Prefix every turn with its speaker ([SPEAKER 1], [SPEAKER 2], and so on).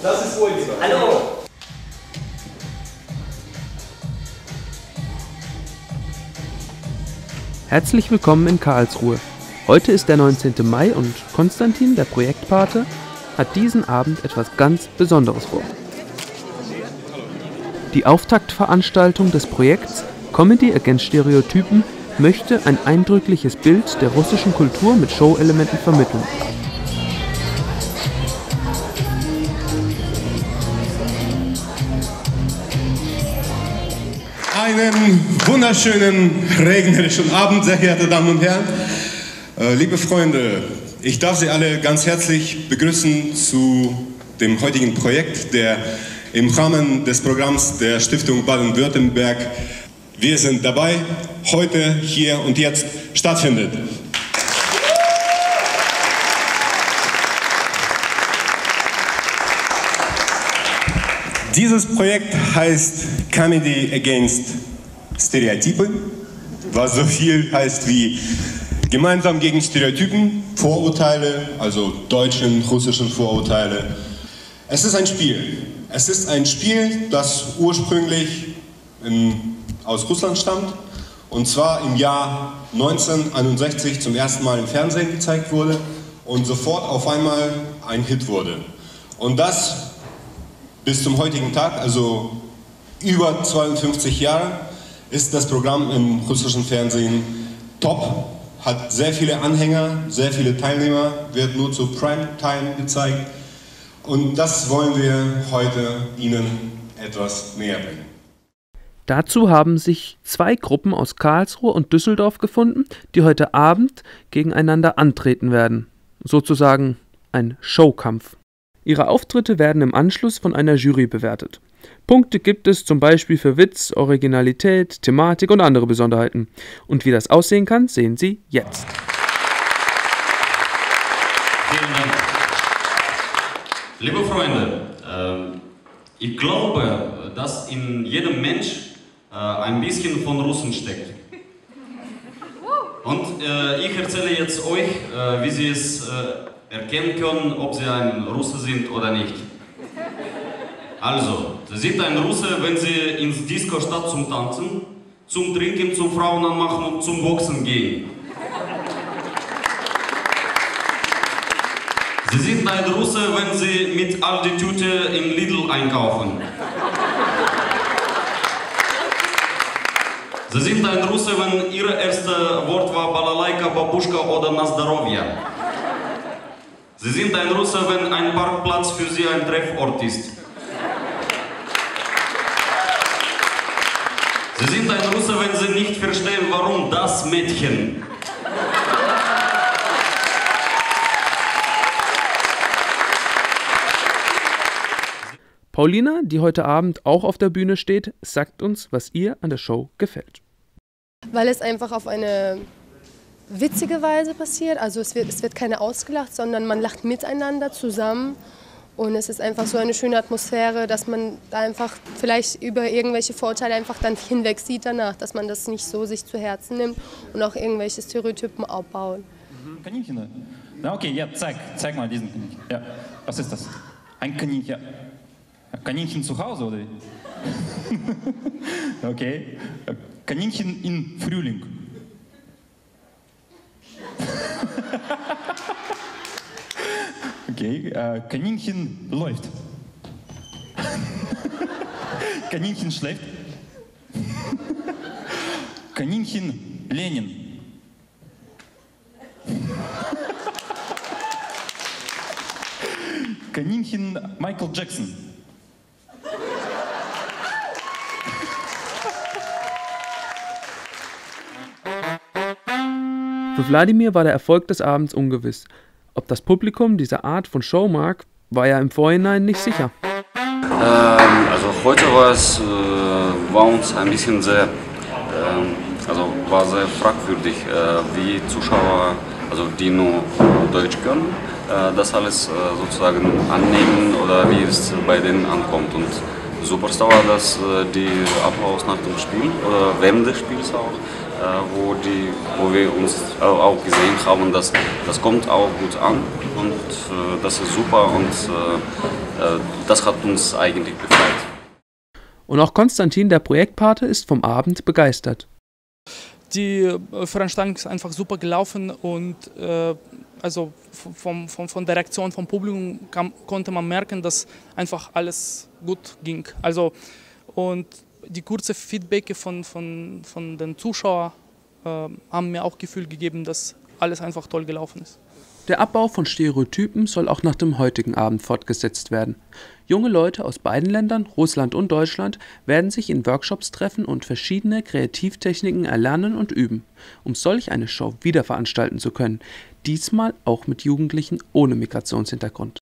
[SPEAKER 1] Das ist Oliver.
[SPEAKER 2] Hallo.
[SPEAKER 3] Herzlich willkommen in Karlsruhe. Heute ist der 19. Mai und Konstantin, der Projektpate, hat diesen Abend etwas ganz Besonderes vor. Die Auftaktveranstaltung des Projekts Comedy Against Stereotypen möchte ein eindrückliches Bild der russischen Kultur mit Show-Elementen vermitteln.
[SPEAKER 4] Einen wunderschönen regnerischen Abend, sehr geehrte Damen und Herren. Liebe Freunde, ich darf Sie alle ganz herzlich begrüßen zu dem heutigen Projekt, der im Rahmen des Programms der Stiftung Baden-Württemberg Wir sind dabei, heute, hier und jetzt stattfindet. Dieses Projekt heißt Comedy Against Stereotypen, was so viel heißt wie gemeinsam gegen Stereotypen, Vorurteile, also deutschen, russischen Vorurteile. Es ist ein Spiel. Es ist ein Spiel, das ursprünglich aus Russland stammt und zwar im Jahr 1961 zum ersten Mal im Fernsehen gezeigt wurde und sofort auf einmal ein Hit wurde. Und das bis zum heutigen Tag, also über 52 Jahre, ist das Programm im russischen Fernsehen top, hat sehr viele Anhänger, sehr viele Teilnehmer, wird nur zu Primetime gezeigt und das wollen wir heute Ihnen etwas näher bringen.
[SPEAKER 3] Dazu haben sich zwei Gruppen aus Karlsruhe und Düsseldorf gefunden, die heute Abend gegeneinander antreten werden. Sozusagen ein Showkampf. Ihre Auftritte werden im Anschluss von einer Jury bewertet. Punkte gibt es zum Beispiel für Witz, Originalität, Thematik und andere Besonderheiten. Und wie das aussehen kann, sehen Sie jetzt.
[SPEAKER 5] Vielen Dank. Liebe Freunde, ich glaube, dass in jedem Mensch ein bisschen von Russen steckt. Und ich erzähle jetzt euch, wie Sie es erkennen können, ob Sie ein Russe sind oder nicht. Also, Sie sind ein Russe, wenn Sie ins Disco statt zum Tanzen, zum Trinken, zum Frauen anmachen und zum Boxen gehen. Sie sind ein Russe, wenn Sie mit Aldi-Tüte in Lidl einkaufen. Sie sind ein Russe, wenn Ihr erstes Wort war Balalaika, Babuschka oder Na Zdarovya. Sie sind ein Russe, wenn ein Parkplatz für Sie ein Treffort ist. Sie sind ein Russe, wenn Sie nicht verstehen, warum das Mädchen.
[SPEAKER 3] Paulina, die heute Abend auch auf der Bühne steht, sagt uns, was ihr an der Show gefällt.
[SPEAKER 6] Weil es einfach auf eine witzige Weise passiert, also es wird keiner ausgelacht, sondern man lacht miteinander zusammen und es ist einfach so eine schöne Atmosphäre, dass man da einfach vielleicht über irgendwelche Vorurteile einfach dann hinweg sieht danach, dass man das nicht so sich zu Herzen nimmt und auch irgendwelche Stereotypen aufbauen.
[SPEAKER 7] Kaninchen? Na okay, ja, zeig mal diesen Kaninchen. Ja, was ist das? Ein Kaninchen, ja. Kaninchen zu Hause, oder wie? Okay. Kaninchen in Frühling. Okay, Kaninchen läuft. Kaninchen schläft. Kaninchen Lenin. Kaninchen Michael Jackson.
[SPEAKER 3] Für Wladimir war der Erfolg des Abends ungewiss. Ob das Publikum diese Art von Show mag, war ja im Vorhinein nicht sicher.
[SPEAKER 8] Also heute war uns ein bisschen sehr fragwürdig, wie Zuschauer, also die nur Deutsch können, das alles sozusagen annehmen oder wie es bei denen ankommt. Und Superstar war das die Applaus nach dem Spiel oder während des Spiels auch. wo wir uns auch gesehen haben, dass das kommt auch gut an und das ist super und das hat uns eigentlich befreit.
[SPEAKER 3] Und auch Konstantin, der Projektpate, ist vom Abend begeistert.
[SPEAKER 1] Die Veranstaltung ist einfach super gelaufen und also von der Reaktion vom Publikum konnte man merken, dass einfach alles gut ging. Also, und die kurze Feedback von den Zuschauern haben mir auch Gefühl gegeben, dass alles einfach toll gelaufen ist.
[SPEAKER 3] Der Abbau von Stereotypen soll auch nach dem heutigen Abend fortgesetzt werden. Junge Leute aus beiden Ländern, Russland und Deutschland, werden sich in Workshops treffen und verschiedene Kreativtechniken erlernen und üben, um solch eine Show wieder veranstalten zu können. Diesmal auch mit Jugendlichen ohne Migrationshintergrund.